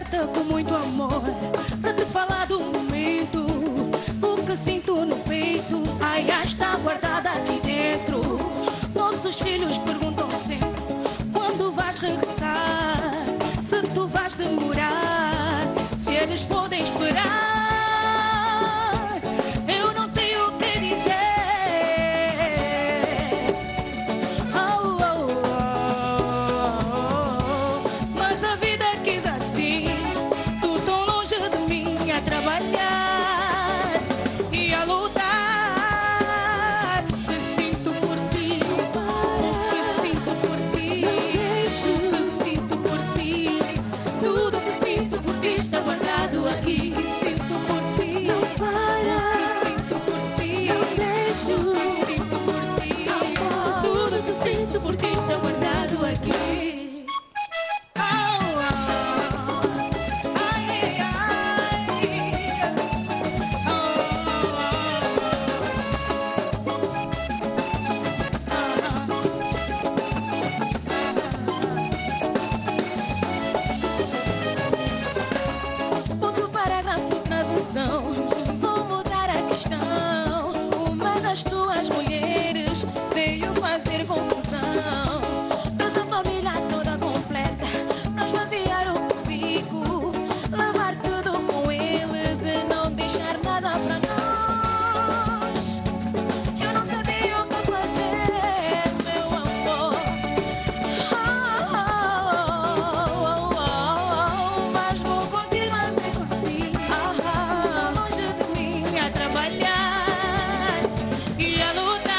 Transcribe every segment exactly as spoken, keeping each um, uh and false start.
aberta com muito amor para te falar do momento, o que sinto no peito. Ai, ai, está guardada aqui dentro. Nossos filhos perguntam sempre quando vais regressar, se tu vais demorar, se eles podem esperar. Eu não sei o que dizer. Oh, oh, oh, oh. Mas a vida quis assim, tu tão longe de mim a trabalhar e a lutar. Que sinto por ti, que sinto por ti, que sinto por ti. Tudo que sinto por ti está guardado aqui. Que sinto por ti, não para. Que sinto por ti, não deixo. Que sinto por ti, amor. Tudo que sinto por ti está guardado aqui. Oh, oh. Ai, ai, ai. Oh, Ponto parágrafo na visão, vou mudar a questão. Uma das tuas mulheres veio fazer confusão. Trouxe a família toda completa pra esvaziar o currículo, levar tudo com eles e não deixar nada pra nós. Eu não sabia o que fazer, meu amor. Oh, oh, oh, oh, mas vou continuar mesmo assim. Ah, longe de mim a trabalhar e a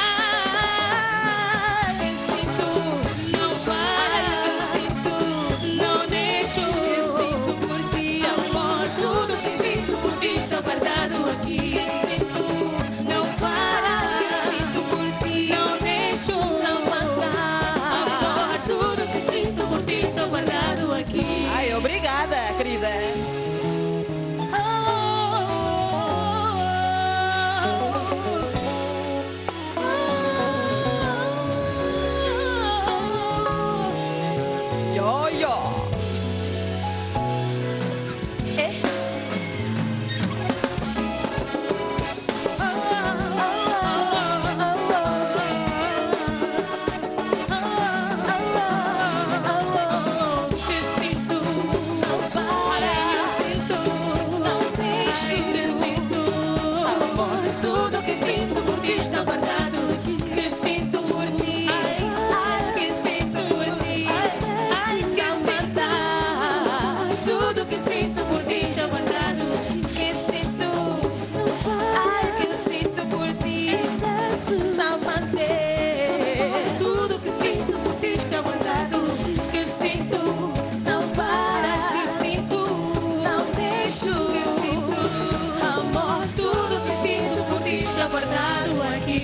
lutar. Que sinto, não para. Que sinto, não deixo. Que sinto por ti, amor. Tudo que sinto por ti está guardado aqui. Que sinto, não para. Que sinto por ti, não deixo. Samantha, amor. Tudo que sinto por ti está guardado aqui. Ai, obrigada, querida. Yo, yo. Que sinto, não para. Que sinto, não deixe. Que sinto, amor. Tudo que sinto por ti está guardado aqui. Que sinto por ti, ai, que sinto por ti, ai, Samantha. Tudo que sinto por ti está guardado aqui. Que sinto, ai, que sinto por ti, Samantha. Tudo que sinto por ti está guardado. Que sinto, não para. Que sinto, não deixo. Que sinto, amor. Tudo que sinto por ti está guardado aqui.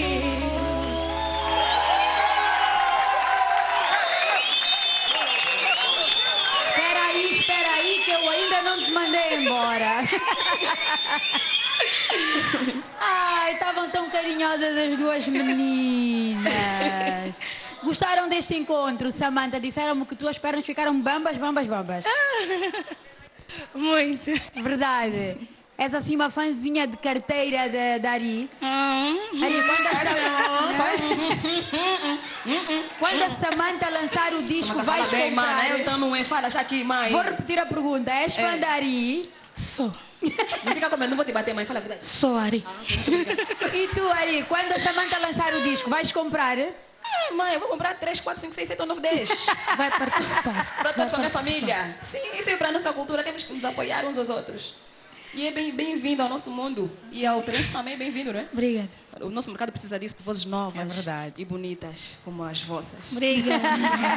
Espera aí, espera aí, que eu ainda não te mandei embora. Ai, estavam tão carinhosas as duas meninas. Gostaram deste encontro, Samantha? Disseram-me que tuas pernas ficaram bambas, bambas, bambas. Muito. Verdade. És assim uma fãzinha de carteira da da Ari? Ari, quando a, Sam... quando a Samantha lançar o disco, vais Fala bem, comprar? mana. Eu então não é. Fala já aqui, mãe. Vou repetir a pergunta. És fã É. da Ari? Sou. Não fica com medo, não vou te bater, mãe. Fala a verdade. Sou Ari. E tu, Ari, quando a Samantha lançar o disco, vais comprar? É, mãe, eu vou comprar três, quatro, cinco, seis, sete, oito, nove, dez. Vai participar. Para todos, para a minha Vai participar. família. Sim, isso é para a nossa cultura. Temos que nos apoiar uns aos outros. E é bem- bem-vindo ao nosso mundo. E ao trance também é bem-vindo, não é? Obrigada. O nosso mercado precisa disso, de vozes novas. É verdade. E bonitas, como as vossas. Obrigada.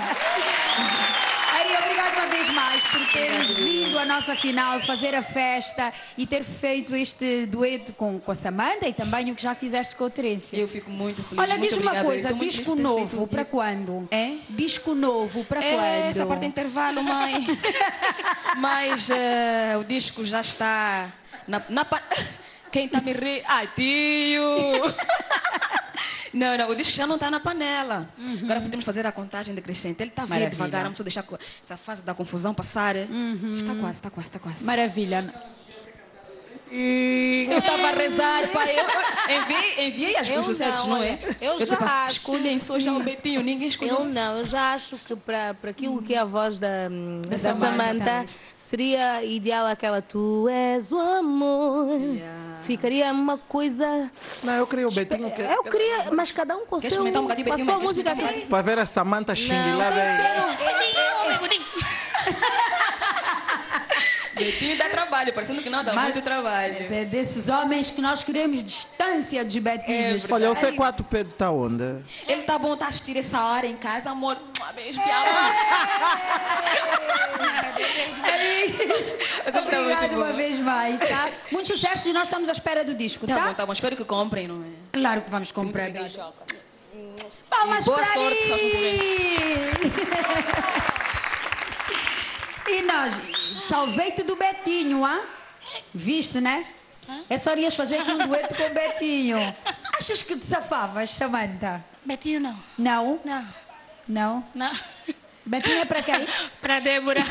Ari, obrigado uma vez mais por teres vindo à nossa final, fazer a festa e ter feito este dueto com, com a Samantha e também o que já fizeste com a Terência. Eu fico muito feliz. Olha, muito diz-me uma obrigada. Eu coisa, estou muito disco feliz por ter novo, feito para o quando? É? Disco novo, para É, quando? essa parte é intervalo, mãe. Mas eh, o disco já está na, na pa- Quem está me ri... Ai, tio! Não, não, o disco já não está na panela. Agora podemos fazer a contagem decrescente. Ele está a vir Maravilha. devagar, vamos só deixar co- essa fase da confusão passar. Está quase, está quase, está quase. Maravilha. E Eu estava a rezar, pai. Eu, eu enviei, enviei as Eu os sucessos, não, não é? olha, eu disse, já pá, acho. escolhem só já o Betinho, ninguém escolheu. Eu não, eu já acho que para aquilo que é a voz da, da Samantha, Samantha talvez. seria ideal aquela Tu és o amor. Yeah. Ficaria uma coisa. não, eu queria o Betinho que, Eu queria, mas cada um com o Queres seu. experimentar um bocadinho, com a Betinho? sua Queres música. experimentar um bocadinho? para ver a Samantha xinguilada aí. Betinho dá trabalho, parecendo que não dá Mas- muito trabalho. Mas é desses homens que nós queremos distância de Betinhos. Olha, o C quatro Pedro está onde? Ele tá bom, tá a assistir essa hora em casa, amor. Um beijo, te amo. Mas é pra Obrigada muito uma bom. vez mais, tá? Muito sucesso e nós estamos à espera do disco, Tá tá? bom, tá bom. Espero que comprem, não é? Claro que vamos comprar. obrigada. Beijo. Palmas E boa para sorte aos aí. E nós, salvei-te do Betinho, ah? Viste, né? É só irias fazer aqui um dueto com o Betinho. Achas que te safavas, Samantha? Betinho não. Não? Não. Não? Não. Betinho é para quem? Para Débora.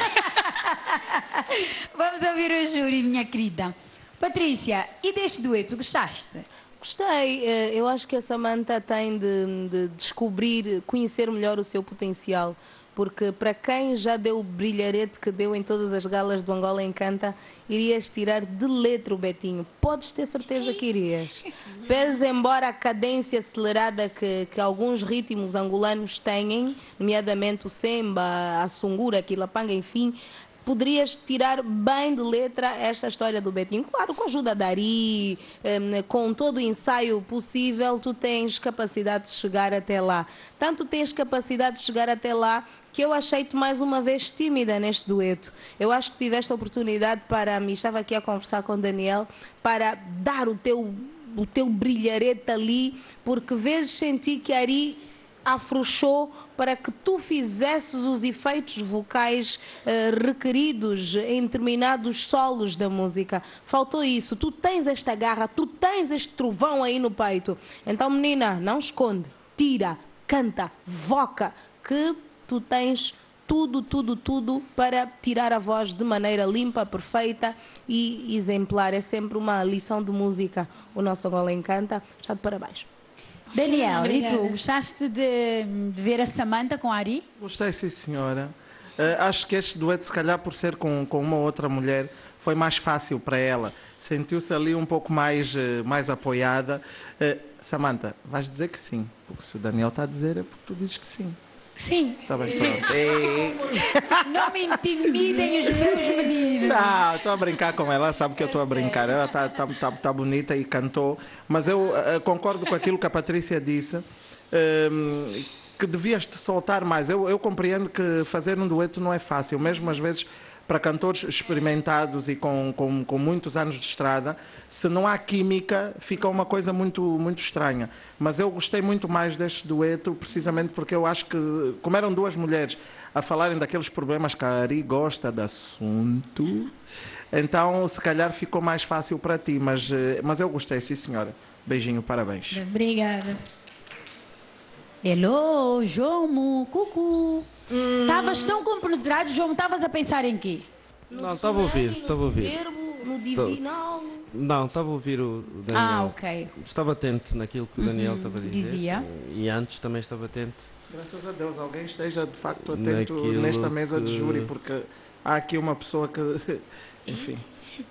Vamos ouvir o júri, minha querida. Patrícia, e deste dueto, gostaste? Gostei. eh, Eu acho que a Samantha tem de, de descobrir, conhecer melhor o seu potencial. Porque para quem já deu o brilharete que deu em todas as galas do Angola Encanta, irias tirar de letra o Betinho. Podes ter certeza que irias. Pese embora a cadência acelerada que, que alguns ritmos angolanos têm, nomeadamente o semba, a sungura, a quilapanga, enfim, poderias tirar bem de letra esta história do Betinho. Claro, com a ajuda da Ari, eh, com todo o ensaio possível, tu tens capacidade de chegar até lá. Tanto tens capacidade de chegar até lá que eu achei-te mais uma vez tímida neste dueto. Eu acho que tiveste a oportunidade para mim, estava aqui a conversar com o Daniel, para dar o teu, o teu brilharete ali, porque vezes senti que a Ari afrouxou para que tu fizesses os efeitos vocais eh, requeridos em determinados solos da música. Faltou isso. Tu tens esta garra, tu tens este trovão aí no peito. Então, menina, não esconde, tira, canta, voca, que tu tens tudo, tudo, tudo para tirar a voz de maneira limpa, perfeita e exemplar. É sempre uma lição de música. O nosso Angola Encanta. Está de parabéns. Daniel, e tu, Obrigada. gostaste de, de ver a Samantha com a Ari? Gostei, sim, senhora. Eh, acho que este dueto, se calhar por ser com, com uma outra mulher, foi mais fácil para ela. Sentiu-se ali um pouco mais, eh, mais apoiada. Eh, Samantha, vais dizer que sim. Porque se o Daniel está a dizer, é porque tu dizes que sim. Sim. Está bem, pronto. Eh, Não me intimidem os meus meninos. Não, estou a brincar com ela, ela sabe que eu estou a brincar. Ela está tá, tá, tá bonita e cantou. Mas eu eh, concordo com aquilo que a Patrícia disse, ehm, que devias te soltar mais. Eu, eu compreendo que fazer um dueto não é fácil, mesmo às vezes para cantores experimentados e com, com, com muitos anos de estrada, se não há química, fica uma coisa muito, muito estranha. Mas eu gostei muito mais deste dueto, precisamente porque eu acho que, como eram duas mulheres a falarem daqueles problemas que a Ari gosta de assunto, então se calhar ficou mais fácil para ti. Mas, eh, mas eu gostei, sim senhora. Beijinho, parabéns. Obrigada. Hello, Jomo, cucu. Estavas tão compenetrado, Jomo, estavas a pensar em quê? Não, estava a ouvir, estava a ouvir. Verbo, no divinal. Não, estava a ouvir o o Daniel. Ah, ok. Estava atento naquilo que o Daniel estava a dizer. dizia. E antes também estava atento. Graças a Deus, alguém esteja de facto atento Naquilo nesta mesa de que- júri, porque há aqui uma pessoa que. Enfim.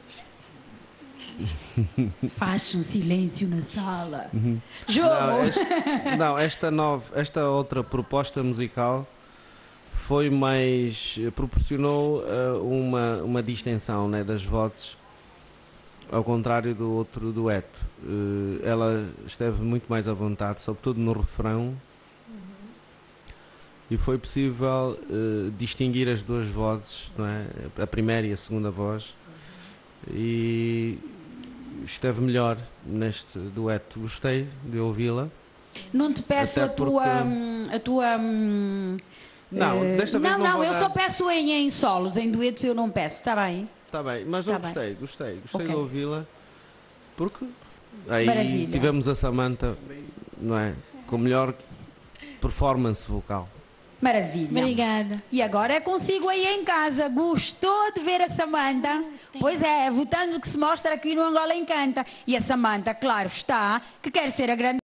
Faz um silêncio na sala. Não, Jomo, este- não, esta nova, esta outra proposta musical foi mais, proporcionou eh, uma, uma distensão, né, das vozes, ao contrário do outro dueto. Eh, ela esteve muito mais à vontade, sobretudo no refrão, e foi possível eh, distinguir as duas vozes, não é? A primeira e a segunda voz, e esteve melhor neste dueto. Gostei de ouvi-la. não te peço Até a tua. porque- hum, A tua hum, Não, eh, desta vez não, não não, vou eu dar- só peço em, em solos, em duetos eu não peço, está bem? Está bem, mas não Tá bem. gostei, gostei, gostei Ok. de ouvi-la, porque aí Maravilha. tivemos a Samantha, não é? com melhor performance vocal. Maravilha. Obrigada. E agora é consigo aí em casa. Gostou de ver a Samanta? Pois é, é votando que se mostra aqui no Angola Encanta. E a Samanta, claro está, que quer ser a grande